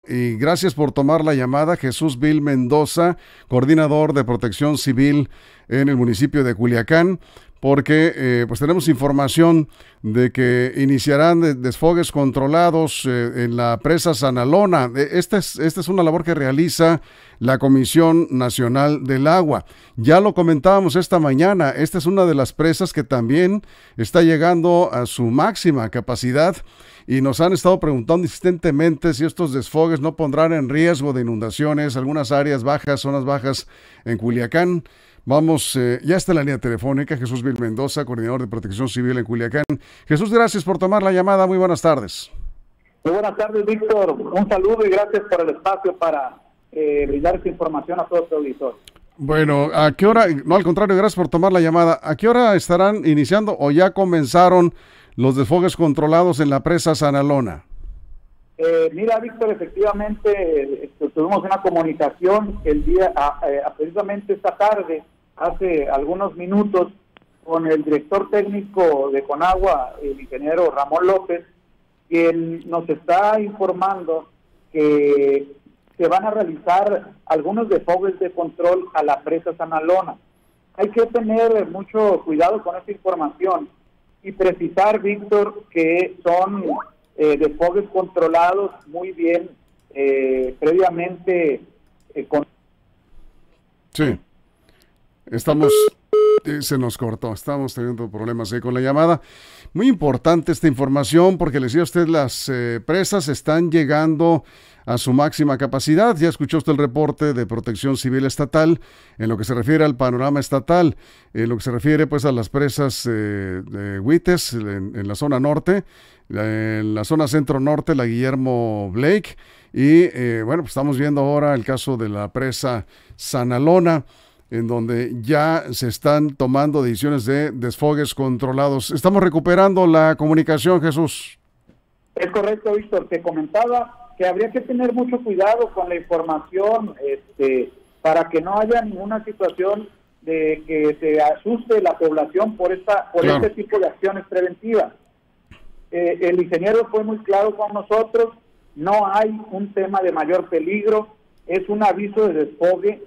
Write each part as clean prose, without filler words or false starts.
y gracias por tomar la llamada. Jesús Vil Mendoza, coordinador de Protección Civil en el municipio de Culiacán, porque pues tenemos información de que iniciarán desfogues controlados en la presa Sanalona. Esta es una labor que realiza la Comisión Nacional del Agua. Ya lo comentábamos esta mañana, esta es una de las presas que también está llegando a su máxima capacidad y nos han estado preguntando insistentemente si estos desfogues no pondrán en riesgo de inundaciones algunas áreas bajas, zonas bajas en Culiacán. Vamos, ya está en la línea telefónica Jesús Vil Mendoza, coordinador de Protección Civil en Culiacán. Jesús, gracias por tomar la llamada. Muy buenas tardes. Muy buenas tardes, Víctor. Un saludo y gracias por el espacio para brindar esta información a todos los auditores. Bueno, ¿a qué hora? No, al contrario, gracias por tomar la llamada. ¿A qué hora estarán iniciando o ya comenzaron los desfogues controlados en la presa Sanalona? Mira, Víctor, efectivamente tuvimos una comunicación el día, precisamente esta tarde, hace algunos minutos, con el director técnico de Conagua, el ingeniero Ramón López, quien nos está informando que se van a realizar algunos desfogues de control a la presa Sanalona. Hay que tener mucho cuidado con esta información y precisar, Víctor, que son desfogues controlados muy bien previamente Sí, se nos cortó, estamos teniendo problemas ahí con la llamada. Muy importante esta información porque le decía a usted, las presas están llegando a su máxima capacidad. Ya escuchó usted el reporte de Protección Civil Estatal en lo que se refiere al panorama estatal, en lo que se refiere pues a las presas de Huites en la zona norte, en la zona centro-norte, la Guillermo Blake, y bueno, pues estamos viendo ahora el caso de la presa Sanalona, en donde ya se están tomando decisiones de desfogues controlados. Estamos recuperando la comunicación, Jesús. Es correcto, Víctor. Te comentaba que habría que tener mucho cuidado con la información para que no haya ninguna situación de que se asuste la población por este tipo de acciones preventivas. El ingeniero fue muy claro con nosotros, no hay un tema de mayor peligro, es un aviso de desfogue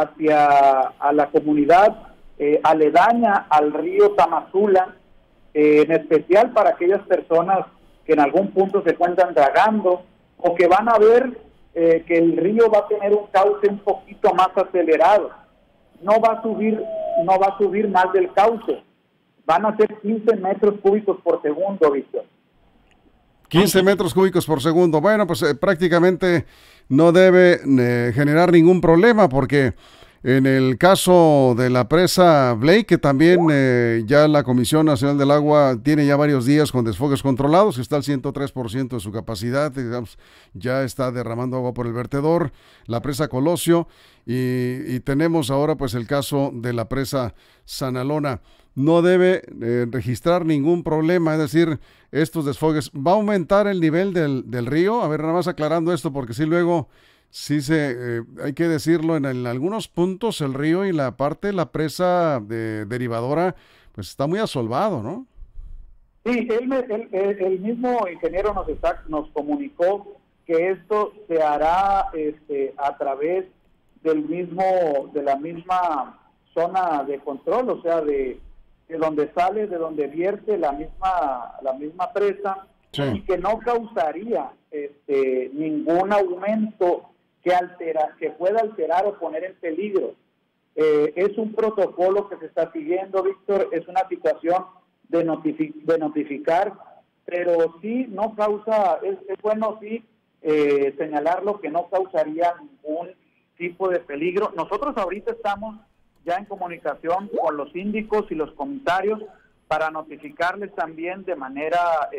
a la comunidad aledaña al río Tamazula, en especial para aquellas personas que en algún punto se encuentran dragando o que van a ver que el río va a tener un cauce un poquito más acelerado. No va a subir más del cauce. Van a ser 15 metros cúbicos por segundo, Víctor. 15 metros cúbicos por segundo. Bueno, pues prácticamente no debe generar ningún problema porque en el caso de la presa Blake, que también ya la Comisión Nacional del Agua tiene ya varios días con desfogues controlados, que está al 103% de su capacidad, digamos, ya está derramando agua por el vertedor, la presa Colosio, y tenemos ahora pues el caso de la presa Sanalona. No debe registrar ningún problema, es decir, estos desfogues. ¿Va a aumentar el nivel del río? A ver, nada más aclarando esto, porque sí luego, hay que decirlo, en algunos puntos el río y la presa derivadora, pues está muy asolvado, ¿no? Sí, el mismo ingeniero nos comunicó que esto se hará a través de la misma zona de control, o sea, de donde sale, de donde vierte la misma presa, sí, y que no causaría ningún aumento que pueda alterar o poner en peligro. Es un protocolo que se está siguiendo, Víctor, es una situación de notificar, pero sí no causa, es bueno sí señalarlo, que no causaría ningún tipo de peligro. Nosotros ahorita estamos ya en comunicación con los síndicos y los comisarios para notificarles también de manera,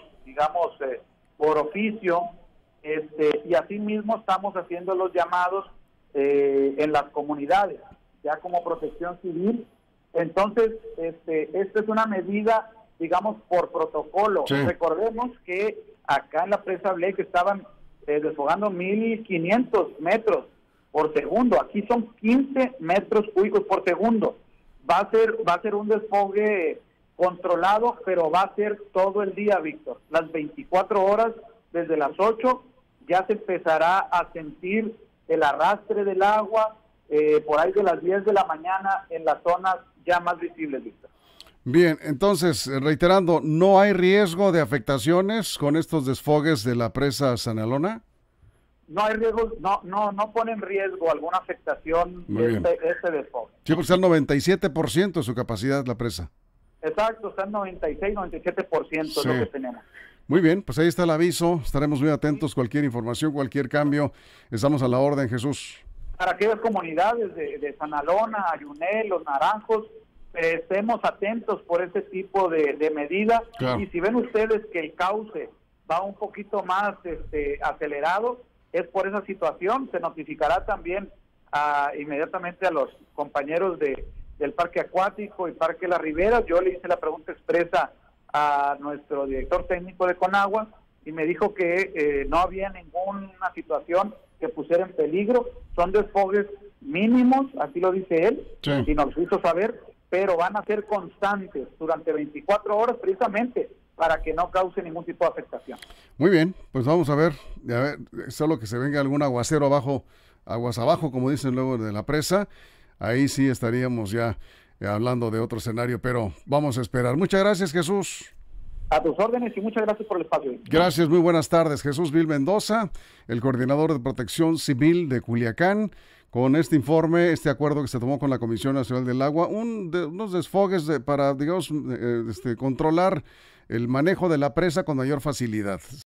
por oficio, y asimismo estamos haciendo los llamados en las comunidades, ya como Protección Civil. Entonces, esta es una medida, digamos, por protocolo. Sí. Recordemos que acá en la presa Blake estaban desfogando 1,500 metros por segundo. Aquí son 15 metros cúbicos por segundo. Va a ser un desfogue controlado, pero va a ser todo el día, Víctor. Las 24 horas, desde las 8 ya se empezará a sentir el arrastre del agua por ahí de las 10 de la mañana en las zonas ya más visibles, Víctor. Bien, entonces, reiterando, ¿no hay riesgo de afectaciones con estos desfogues de la presa Sanalona? No hay riesgo, no pone en riesgo alguna afectación este desfogue. Sí, porque está al 97% de su capacidad la presa. Exacto, está en 96, 97% es lo que tenemos. Muy bien, pues ahí está el aviso, estaremos muy atentos, cualquier información, cualquier cambio, estamos a la orden, Jesús. Para aquellas comunidades de Sanalona, Ayunel, Los Naranjos, estemos atentos por ese tipo de medidas. Claro. Y si ven ustedes que el cauce va un poquito más acelerado, es por esa situación. Se notificará también inmediatamente a los compañeros del Parque Acuático y Parque Las Riberas. Yo le hice la pregunta expresa a nuestro director técnico de Conagua y me dijo que no había ninguna situación que pusiera en peligro. Son desfogues mínimos, así lo dice él, y nos hizo saber, pero van a ser constantes durante 24 horas precisamente para que no cause ningún tipo de afectación. Muy bien, pues vamos a ver solo que se venga algún aguacero abajo, aguas abajo, como dicen luego de la presa, ahí sí estaríamos ya hablando de otro escenario, pero vamos a esperar. Muchas gracias, Jesús. A tus órdenes y muchas gracias por el espacio. Gracias, muy buenas tardes. Jesús Vil Mendoza, el coordinador de Protección Civil de Culiacán, con este informe, este acuerdo que se tomó con la Comisión Nacional del Agua, unos desfogues para, digamos, controlar el manejo de la presa con mayor facilidad.